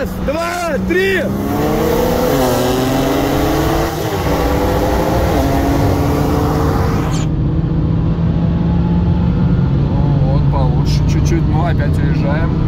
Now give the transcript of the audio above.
Раз, два, три! Вот получше чуть-чуть, но опять уезжаем.